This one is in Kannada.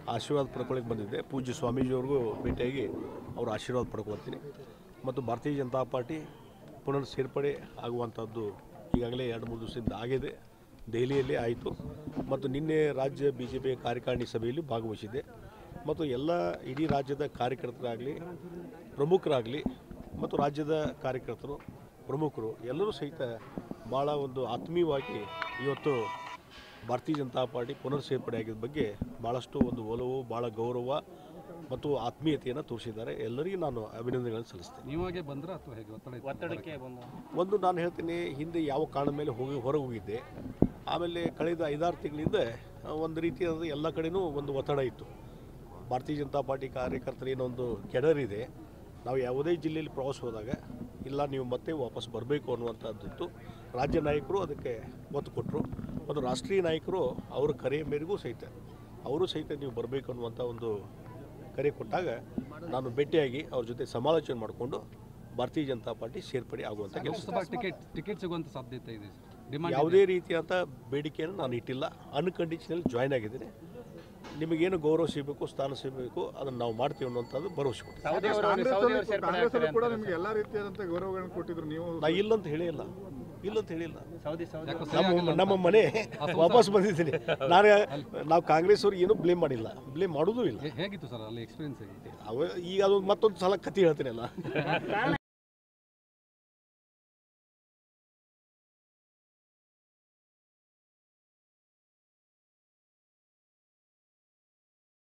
ಆಶೀರ್ವಾದ ಪಡ್ಕೊಳ್ಳಿಕ್ಕೆ ಬಂದಿದ್ದೆ. ಪೂಜ್ಯ ಸ್ವಾಮೀಜಿಯವ್ರಿಗೂ ಭೇಟಿಯಾಗಿ ಅವ್ರ ಆಶೀರ್ವಾದ ಪಡ್ಕೊಳ್ತೀನಿ. ಮತ್ತು ಭಾರತೀಯ ಜನತಾ ಪಾರ್ಟಿ ಪುನರ್ ಸೇರ್ಪಡೆ ಆಗುವಂಥದ್ದು ಈಗಾಗಲೇ 2-3 ದಿವಸದಿಂದ ಆಗಿದೆ. ದೆಹಲಿಯಲ್ಲಿ ಆಯಿತು ಮತ್ತು ನಿನ್ನೆ ರಾಜ್ಯ BJP ಕಾರ್ಯಕಾರಿಣಿ ಸಭೆಯಲ್ಲಿ ಭಾಗವಹಿಸಿದ್ದೆ. ಮತ್ತು ಎಲ್ಲ ಇಡೀ ರಾಜ್ಯದ ಕಾರ್ಯಕರ್ತರಾಗಲಿ, ಪ್ರಮುಖರಾಗಲಿ ಮತ್ತು ರಾಜ್ಯದ ಕಾರ್ಯಕರ್ತರು, ಪ್ರಮುಖರು ಎಲ್ಲರೂ ಸಹಿತ ಭಾಳ ಒಂದು ಆತ್ಮೀಯವಾಗಿ ಇವತ್ತು ಭಾರತೀಯ ಜನತಾ ಪಾರ್ಟಿ ಪುನರ್ ಸೇರ್ಪಡೆ ಆಗಿದ್ದ ಬಗ್ಗೆ ಭಾಳಷ್ಟು ಒಂದು ಒಲವು, ಭಾಳ ಗೌರವ ಮತ್ತು ಆತ್ಮೀಯತೆಯನ್ನು ತೋರಿಸಿದ್ದಾರೆ. ಎಲ್ಲರಿಗೂ ನಾನು ಅಭಿನಂದನೆಗಳನ್ನು ಸಲ್ಲಿಸ್ತೇನೆ. ನೀವಾಗೆ ಬಂದ್ರೆ ಅಥವಾ ಹೇಗೆ ಒತ್ತಡಕ್ಕೆ ಒಂದು ನಾನು ಹೇಳ್ತೀನಿ, ಹಿಂದೆ ಯಾವ ಕಾರಣ ಮೇಲೆ ಹೊರಗೆ ಹೋಗಿದ್ದೆ. ಆಮೇಲೆ ಕಳೆದ 5-6 ತಿಂಗಳಿಂದ ಒಂದು ರೀತಿಯಾದ ಎಲ್ಲ ಕಡೆಯೂ ಒಂದು ಒತ್ತಡ ಇತ್ತು. ಭಾರತೀಯ ಜನತಾ ಪಾರ್ಟಿ ಕಾರ್ಯಕರ್ತರು ಏನೊಂದು ಕೆಡರಿದೆ. ನಾವು ಯಾವುದೇ ಜಿಲ್ಲೆಯಲ್ಲಿ ಪ್ರವಾಸ ಹೋದಾಗ ಇಲ್ಲ ನೀವು ಮತ್ತೆ ವಾಪಸ್ ಬರಬೇಕು ಅನ್ನುವಂಥದ್ದಿತ್ತು. ರಾಜ್ಯ ನಾಯಕರು ಅದಕ್ಕೆ ಒತ್ತು ಕೊಟ್ಟರು ಮತ್ತು ರಾಷ್ಟ್ರೀಯ ನಾಯಕರು ಅವರ ಕರೆಯ ಮೇರೆಗೂ ಸಹಿತ ಅವರು ಸಹಿತ ನೀವು ಬರಬೇಕು ಅನ್ನುವಂಥ ಒಂದು ಕರೆ ಕೊಟ್ಟಾಗ ನಾನು ಭೇಟಿಯಾಗಿ ಅವ್ರ ಜೊತೆ ಸಮಾಲೋಚನೆ ಮಾಡಿಕೊಂಡು ಭಾರತೀಯ ಜನತಾ ಪಾರ್ಟಿ ಸೇರ್ಪಡೆ ಆಗುವಂಥ ಕೆಲಸ. ಟಿಕೆಟ್ ಸಿಗುವಂಥ ಸಾಧ್ಯತೆ ಇದೆ. ಯಾವುದೇ ರೀತಿಯಾದ ಬೇಡಿಕೆಯನ್ನು ನಾನು ಇಟ್ಟಿಲ್ಲ. ಅನ್ಕಂಡೀಷನಲ್ ಜಾಯ್ನ್ ಆಗಿದ್ದೀನಿ. ನಿಮಗೇನು ಗೌರವ ಸಿಗಬೇಕು, ಸ್ಥಾನ ಸಿಗಬೇಕು, ಅದನ್ನು ನಾವು ಮಾಡ್ತೀವಿ ಅನ್ನೋಂಥದ್ದು ಭರವಸೆ ನಿಮಗೆ ಎಲ್ಲ ರೀತಿಯಾದಂಥ ಗೌರವಗಳನ್ನು ಕೊಟ್ಟಿದ್ರು. ನೀವು ನಾ ಇಲ್ಲಂತ ಹೇಳಿಲ್ಲ. ನಮ್ಮ ಮನೆ ವಾಪಸ್ ಬಂದಿದ್ದೀನಿ. ನಾವು ಕಾಂಗ್ರೆಸ್ ಅವ್ರಿಗೆ ಏನೂ ಬ್ಲೇಮ್ ಮಾಡಿಲ್ಲ, ಬ್ಲೇಮ್ ಮಾಡೋದೂ ಇಲ್ಲ. ಹೇಗಿತ್ತು ಸರ್ ಅಲ್ಲಿ ಎಕ್ಸ್ಪೀರಿಯನ್ಸ್? ಈಗ ಅದು ಮತ್ತೊಂದು ಸಲ ಕತೆ ಹೇಳ್ತೀನಲ್ಲ.